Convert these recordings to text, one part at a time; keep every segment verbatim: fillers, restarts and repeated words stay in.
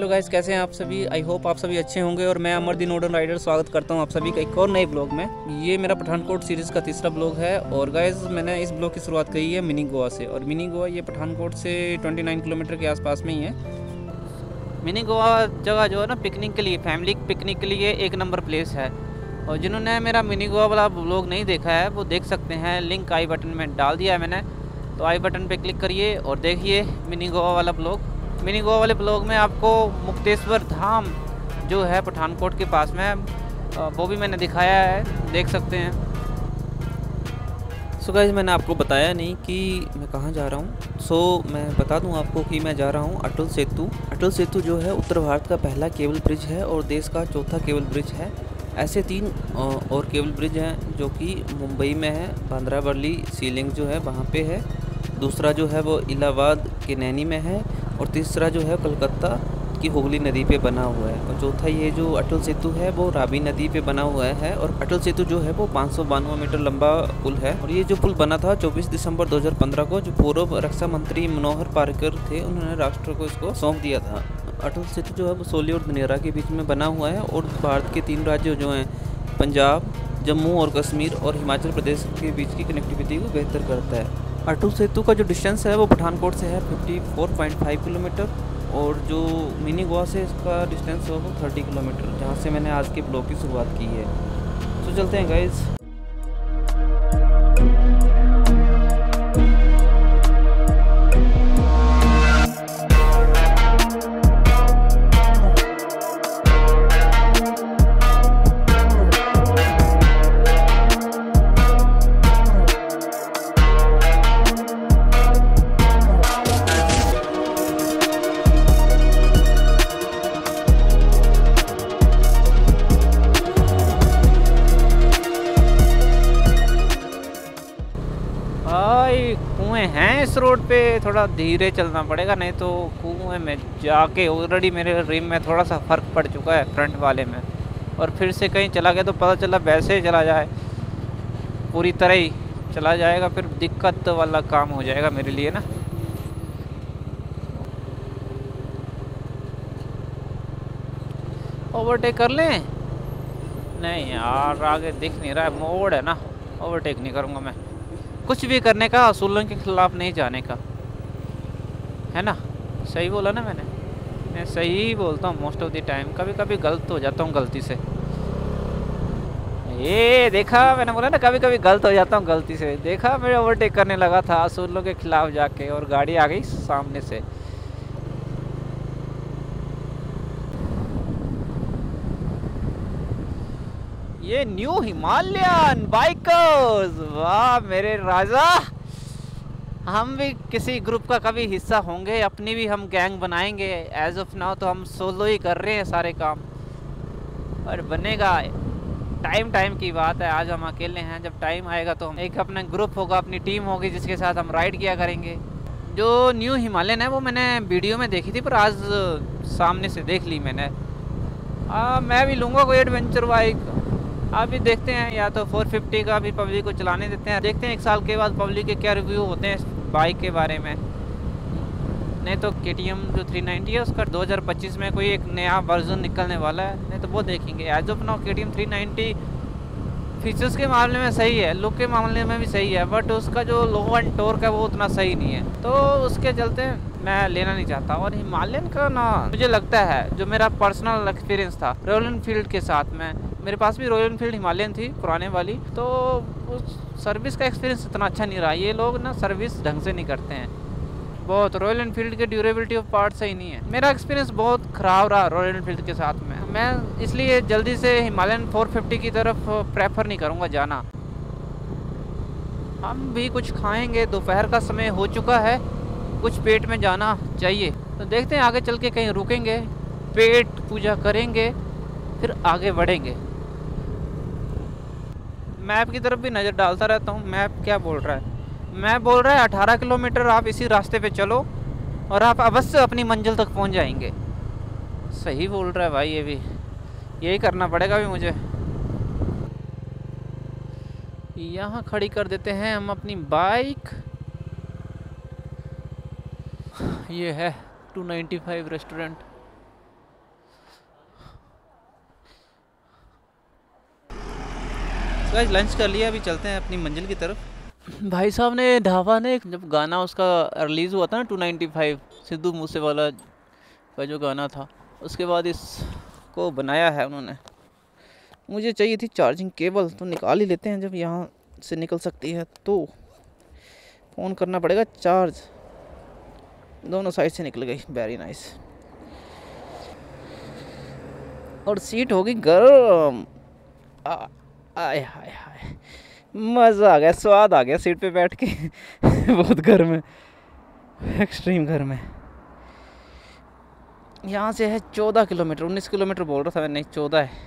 Hello guys, कैसे हैं आप सभी। आई होप आप सभी अच्छे होंगे और मैं अमरदीन ऑर्डन राइडर स्वागत करता हूं आप सभी का एक और नए ब्लॉग में। ये मेरा पठानकोट सीरीज़ का तीसरा ब्लॉग है और गाइस मैंने इस ब्लॉग की शुरुआत करी है मिनी गोवा से। और मिनी गोवा ये पठानकोट से उनतीस किलोमीटर के आसपास में ही है। मिनी गोवा जगह जो है ना पिकनिक के लिए, फैमिली पिकनिक के लिए एक नंबर प्लेस है। और जिन्होंने मेरा मिनी गोवा वाला ब्लॉग नहीं देखा है वो देख सकते हैं, लिंक आई बटन में डाल दिया है मैंने, तो आई बटन पे क्लिक करिए और देखिए मिनी गोवा वाला ब्लॉग। मिनी गोवा वाले ब्लॉग में आपको मुक्तेश्वर धाम जो है पठानकोट के पास में, वो भी मैंने दिखाया है, देख सकते हैं। सो गाइस मैंने आपको बताया नहीं कि मैं कहाँ जा रहा हूँ। सो मैं बता दूँ आपको कि मैं जा रहा हूँ अटल सेतु। अटल सेतु जो है उत्तर भारत का पहला केबल ब्रिज है और देश का चौथा केबल ब्रिज है। ऐसे तीन और केबल ब्रिज हैं जो कि मुंबई में है, बांद्रावली सीलिंग जो है वहाँ पे है, दूसरा जो है वो इलाहाबाद के नैनी में है और तीसरा जो है कलकत्ता की हुगली नदी पे बना हुआ है। और चौथा ये जो अटल सेतु है वो रावी नदी पे बना हुआ है। और अटल सेतु जो है वो पाँच सौ बानवे मीटर लंबा पुल है। और ये जो पुल बना था चौबीस दिसंबर दो हज़ार पंद्रह को, जो पूर्व रक्षा मंत्री मनोहर पार्कर थे उन्होंने राष्ट्र को इसको सौंप दिया था। अटल सेतु जो है वो सोली और धनेरा के बीच में बना हुआ है और भारत के तीन राज्यों जो हैं पंजाब, जम्मू और कश्मीर और हिमाचल प्रदेश के बीच की कनेक्टिविटी को बेहतर करता है। अटल सेतु का जो डिस्टेंस है वो पठानकोट से है चौवन पॉइंट पाँच किलोमीटर और जो मिनी गोवा से इसका डिस्टेंस है वो तीस किलोमीटर, जहाँ से मैंने आज के ब्लॉग की शुरुआत की है। तो चलते हैं गाइस। कुएं हैं इस रोड पे, थोड़ा धीरे चलना पड़ेगा नहीं तो कुएं में जाके ऑलरेडी मेरे रिम में थोड़ा सा फ़र्क पड़ चुका है फ्रंट वाले में, और फिर से कहीं चला गया तो पता चला वैसे ही चला जाए, पूरी तरह ही चला जाएगा, फिर दिक्कत वाला काम हो जाएगा मेरे लिए ना। ओवरटेक कर लें? नहीं यार आगे दिख नहीं रहा है, मोड़ है ना, ओवरटेक नहीं करूँगा मैं। कुछ भी करने का असूलों के खिलाफ नहीं जाने का, है ना। सही बोला ना मैंने? मैं सही ही बोलता हूँ मोस्ट ऑफ द टाइम, कभी कभी गलत हो जाता हूँ गलती से। ये देखा मैंने बोला ना, कभी कभी गलत हो जाता हूँ गलती से। देखा मैं ओवरटेक करने लगा था असूलों के खिलाफ जाके और गाड़ी आ गई सामने से। ये न्यू हिमालयन बाइकर्स, वाह मेरे राजा। हम भी किसी ग्रुप का कभी हिस्सा होंगे, अपनी भी हम गैंग बनाएंगे। एज ऑफ नाउ तो हम सोलो ही कर रहे हैं सारे काम, और बनेगा टाइम टाइम की बात है। आज हम अकेले हैं, जब टाइम आएगा तो हम एक अपना ग्रुप होगा, अपनी टीम होगी जिसके साथ हम राइड किया करेंगे। जो न्यू हिमालयन है वो मैंने वीडियो में देखी थी पर आज सामने से देख ली मैंने। आ, मैं भी लूँगा कोई एडवेंचर बाइक। अभी देखते हैं, या तो चार सौ पचास का भी पब्लिक को चलाने देते हैं, देखते हैं एक साल के बाद पब्लिक के क्या रिव्यू होते हैं इस बाइक के बारे में। नहीं तो के टी एम जो तीन सौ नब्बे है उसका दो हज़ार पच्चीस में कोई एक नया वर्जन निकलने वाला है, नहीं तो वो देखेंगे। As of now K T M तीन सौ नब्बे फीचर्स के मामले में सही है, लुक के मामले में भी सही है, बट उसका जो लो एंड टॉर्क है वो उतना सही नहीं है, तो उसके चलते मैं लेना नहीं चाहता। और हिमालयन का ना मुझे लगता है, जो मेरा पर्सनल एक्सपीरियंस था रॉयल एनफील्ड के साथ में, मेरे पास भी रॉयल एनफील्ड हिमालयन थी पुराने वाली, तो उस सर्विस का एक्सपीरियंस इतना अच्छा नहीं रहा। ये लोग ना सर्विस ढंग से नहीं करते हैं बहुत। रॉयल एनफील्ड के ड्यूरेबिलिटी ऑफ पार्ट सही नहीं है। मेरा एक्सपीरियंस बहुत ख़राब रहा रॉयल एनफील्ड के साथ में। मैं इसलिए जल्दी से हिमालयन चार सौ पचास की तरफ प्रेफर नहीं करूँगा जाना। हम भी कुछ खाएंगे, दोपहर का समय हो चुका है, कुछ पेट में जाना चाहिए, तो देखते हैं आगे चल के कहीं रुकेंगे, पेट पूजा करेंगे, फिर आगे बढ़ेंगे। मैप की तरफ भी नज़र डालता रहता हूँ, मैप क्या बोल रहा है। मैं बोल रहा है अठारह किलोमीटर आप इसी रास्ते पे चलो और आप अवश्य अपनी मंजिल तक पहुँच जाएंगे। सही बोल रहा है भाई, ये भी यही करना पड़ेगा भी मुझे। यहाँ खड़ी कर देते हैं हम अपनी बाइक। ये है two ninety five restaurant. Guys lunch कर लिया, अभी चलते हैं अपनी मंजिल की तरफ। भाई साहब ने ढाबा ने जब गाना उसका रिलीज़ हुआ था ना two ninety five Sidhu Moosewala का जो गाना था, उसके बाद इसको बनाया है उन्होंने। मुझे चाहिए थी चार्जिंग केबल, तो निकाल ही लेते हैं जब यहाँ से निकल सकती है तो। फ़ोन करना पड़ेगा चार्ज। दोनों साइड से निकल गई, वेरी नाइस। और सीट होगी गर्म। आय हाय हाय, मज़ा आ गया, स्वाद आ गया सीट पे बैठ के। बहुत गर्म है, एक्सट्रीम गर्म है। यहाँ से है चौदह किलोमीटर, उन्नीस किलोमीटर बोल रहा था मैं, नहीं चौदह है।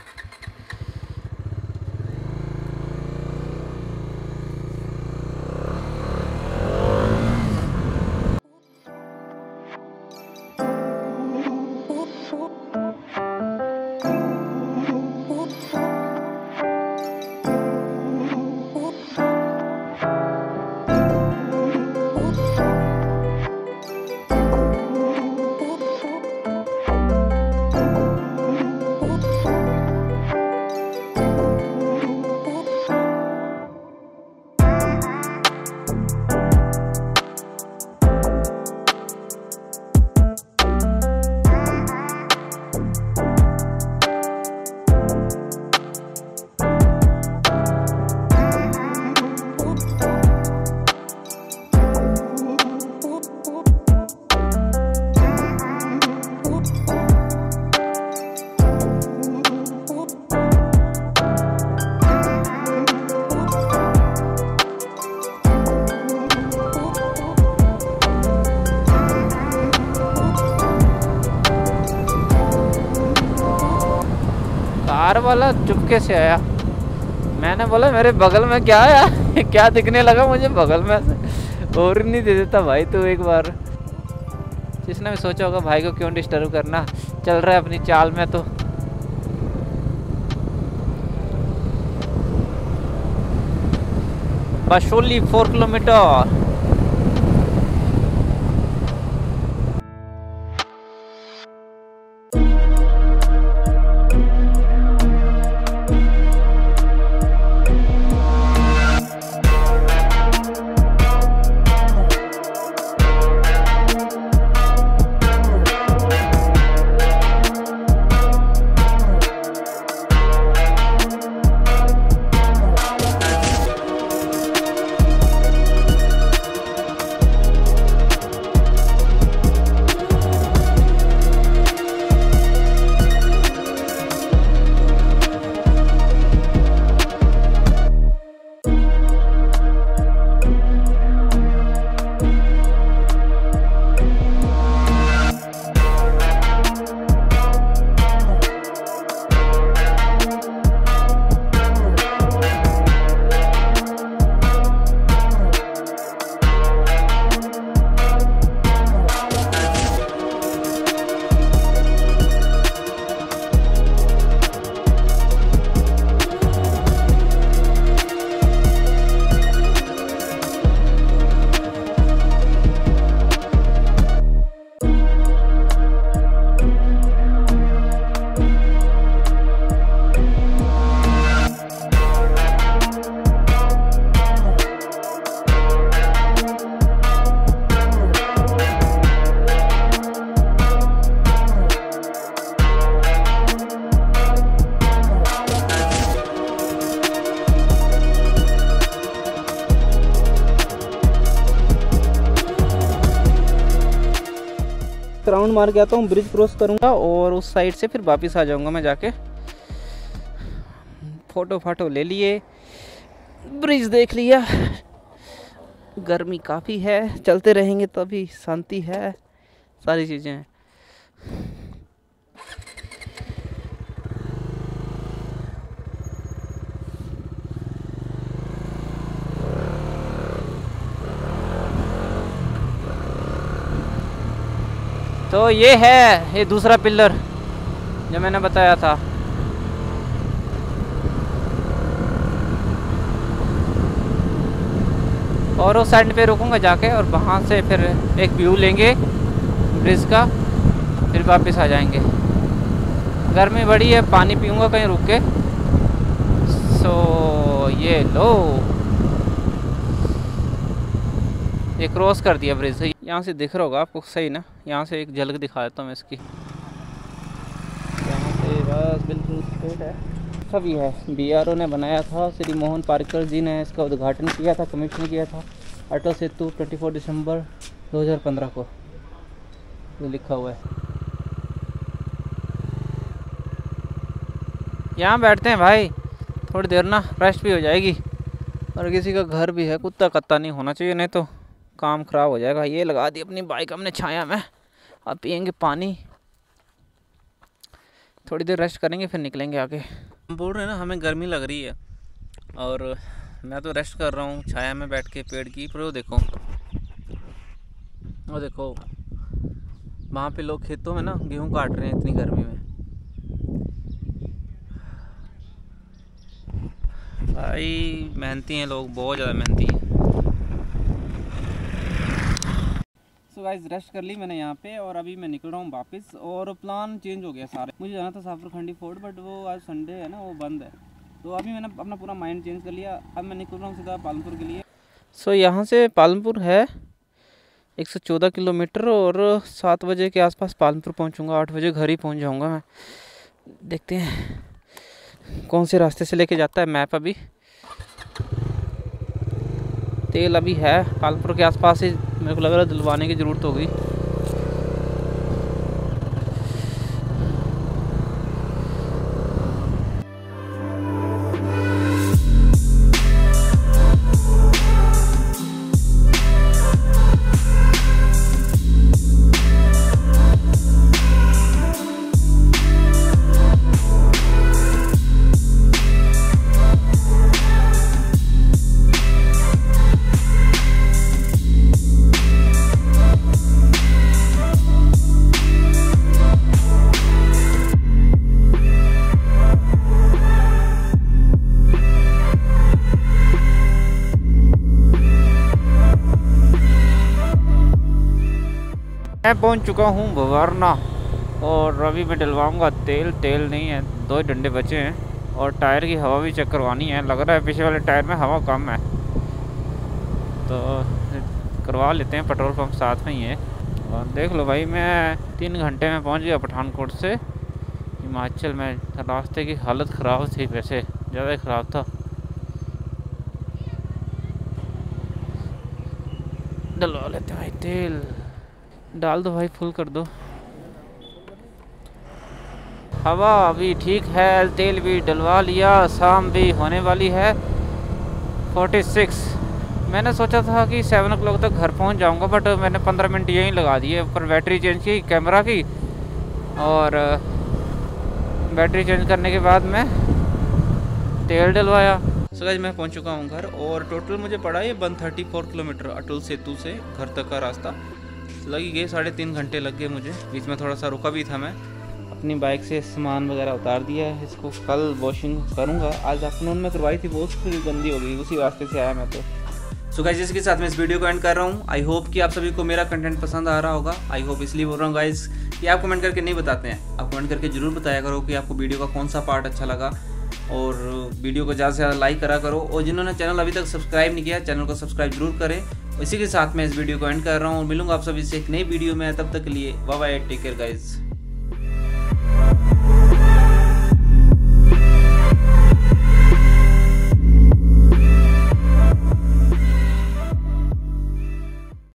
कार वाला चुपके से आया, मैंने बोला मेरे बगल में क्या आया। क्या दिखने लगा मुझे बगल में से, और नहीं दे देता भाई तू एक बार। जिसने भी सोचा होगा भाई को क्यों डिस्टर्ब करना, चल रहा है अपनी चाल में। तो बस ओनली फोर किलोमीटर। राउंड मार के आता हूँ, ब्रिज क्रॉस करूँगा और उस साइड से फिर वापस आ जाऊँगा मैं जाके। फ़ोटो फाटो ले लिए, ब्रिज देख लिया। गर्मी काफ़ी है, चलते रहेंगे तभी शांति है, सारी चीज़ें हैं। तो ये है ये दूसरा पिलर जो मैंने बताया था। और उस साइड पे रुकूंगा जाके और वहाँ से फिर एक व्यू लेंगे ब्रिज का, फिर वापस आ जाएंगे। गर्मी बड़ी है, पानी पीऊँगा कहीं रुक के, सो ये लो, ये क्रॉस कर दिया ब्रिज। यहाँ से दिख रहा होगा आपको सही ना, यहाँ से एक झलक दिखा देता हूँ मैं इसकी। यहाँ से बस बिल्कुल स्ट्रेट है, सभी है। बी आर ओ ने बनाया था, श्री मोहन पारिकर जी ने इसका उद्घाटन किया था, कमीशन किया था। अटल सेतु चौबीस दिसंबर दो हज़ार पंद्रह को ये लिखा हुआ है। यहाँ बैठते हैं भाई, थोड़ी देर ना रेस्ट भी हो जाएगी। और किसी का घर भी है, कुत्ता कत्ता नहीं होना चाहिए, नहीं तो काम ख़राब हो जाएगा। ये लगा दी अपनी बाइक हमने छाया में, अब पियेंगे पानी, थोड़ी देर रेस्ट करेंगे फिर निकलेंगे आगे। हम बोल रहे हैं ना हमें गर्मी लग रही है, और मैं तो रेस्ट कर रहा हूँ छाया में बैठ के पेड़ की। पर वो देखो, वो देखो वहाँ पे लोग खेतों में ना गेहूँ काट रहे हैं इतनी गर्मी में। भाई मेहनती हैं लोग, बहुत ज़्यादा मेहनती हैं। सो गाइस रेस्ट कर ली मैंने यहाँ पे, और अभी मैं निकल रहा हूँ वापस। और प्लान चेंज हो गया सारे, मुझे जाना था साफरखंडी फोर्ट, बट वो आज संडे है ना, वो बंद है। तो अभी मैंने अपना पूरा माइंड चेंज कर लिया, अब मैं निकल रहा हूँ सीधा पालमपुर के लिए। सो so, यहाँ से पालमपुर है एक सौ चौदह किलोमीटर, और सात बजे के आसपास पालमपुर पहुँचूँगा, आठ बजे घर ही पहुँच जाऊँगा मैं। देखते हैं कौन से रास्ते से लेके जाता है मैप। अभी तेल अभी है पालमपुर के आसपास ही, मेरे को लग रहा है दिलवाने की ज़रूरत होगी। मैं पहुंच चुका हूं भवारना, और अभी मैं डलवाऊंगा तेल। तेल नहीं है, दो ही डंडे बचे हैं, और टायर की हवा भी चेक करवानी है। लग रहा है पीछे वाले टायर में हवा कम है, तो करवा लेते हैं। पेट्रोल पंप साथ में ही है। और देख लो भाई, मैं तीन घंटे में पहुंच गया पठानकोट से हिमाचल में। रास्ते की हालत ख़राब थी, वैसे ज़्यादा ख़राब था। डलवा लेते हैं भाई तेल, डाल दो भाई, फुल कर दो। हवा अभी ठीक है, तेल भी डलवा लिया, शाम भी होने वाली है छियालीस। मैंने सोचा था कि सेवन ओ क्लॉक तक घर पहुंच जाऊंगा, बट मैंने पंद्रह मिनट यहीं लगा दिए। ऊपर बैटरी चेंज की कैमरा की, और बैटरी चेंज करने के बाद मैं तेल डलवाया। सो गाइस मैं पहुंच चुका हूं घर, और टोटल मुझे पड़ा है one thirty four kilometre Atal Setu से घर तक का रास्ता। लगी गए साढ़े तीन घंटे लग गए मुझे। बीच में थोड़ा सा रुका भी था, मैं अपनी बाइक से सामान वगैरह उतार दिया है। इसको कल वॉशिंग करूँगा, आज आफ्टरनून में करवाई थी, बहुत गंदी हो गई, उसी रास्ते से आया मैं तो। सो गाइस इसके साथ मैं इस वीडियो को एंड कर रहा हूँ। आई होप कि आप सभी को मेरा कंटेंट पसंद आ रहा होगा। आई होप इसलिए बोल रहा हूँ गाइस कि आप कमेंट करके नहीं बताते हैं, आप कमेंट करके जरूर बताया करो कि आपको वीडियो का कौन सा पार्ट अच्छा लगा, और वीडियो को ज़्यादा से ज़्यादा लाइक करा करो। और जिन्होंने चैनल अभी तक सब्सक्राइब नहीं किया, चैनल को सब्सक्राइब जरूर करें। इसी के साथ मैं इस वीडियो को एंड कर रहा हूँ। मिलूंगा आप सभी से एक नई वीडियो में, तब तक के लिए bye bye, take care guys.